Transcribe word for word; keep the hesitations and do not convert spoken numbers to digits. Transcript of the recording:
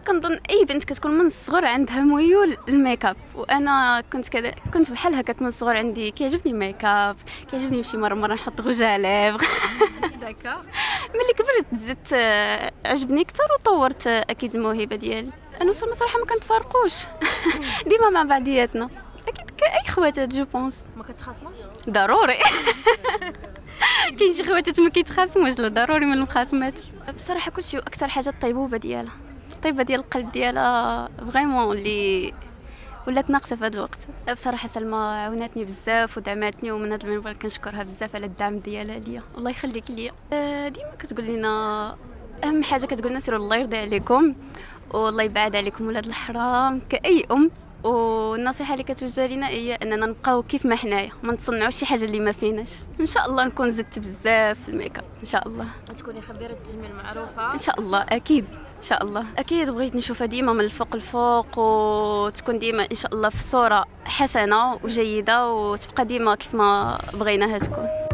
كنظن اي بنت كتكون من الصغر عندها ميول للميك اب، وانا كنت كذا، كنت بحال هكاك من الصغر، عندي كيعجبني الميك اب، كيعجبني نمشي مره مره نحط غوج على ليفغ. داكوغ. ملي كبرت زدت آه، عجبني اكثر وطورت آه، اكيد الموهبه ديالي. انا صراحه صراحه ما كنتفارقوش ديما مع بعضياتنا، اكيد كاي خواتات جو بونس. ما كتخاصموش؟ ضروري كاين شي خواتات ما كيتخاصموش، لا ضروري من المخاصمات. بصراحه كلشي، واكثر حاجه الطيبوبه ديالها، الطيبه ديال القلب ديالها فريمون اللي ولات ناقصه في هذا الوقت. بصراحه سلمى عاوناتني بزاف ودعماتني، ومن هذا المنبر كنشكرها بزاف على الدعم ديالها ليا، الله يخليك ليا. آه، ديما كتقول لنا اهم حاجه، كتقول لنا سيروا الله يرضي عليكم والله يبعد عليكم ولاد الحرام كاي ام. والنصيحه اللي كتوجه لنا هي اننا نبقاو كيف ما حنايا، ما نتصنعوش شي حاجه اللي ما فيناش. ان شاء الله نكون زدت بزاف في الميك اب ان شاء الله. تكوني خبيره التجميل معروفه ان شاء الله، اكيد ان شاء الله. اكيد بغيت نشوفها ديما من الفوق الفوق، وتكون ديما ان شاء الله في صوره حسنه وجيده، وتبقى ديما كيف ما بغيناها تكون.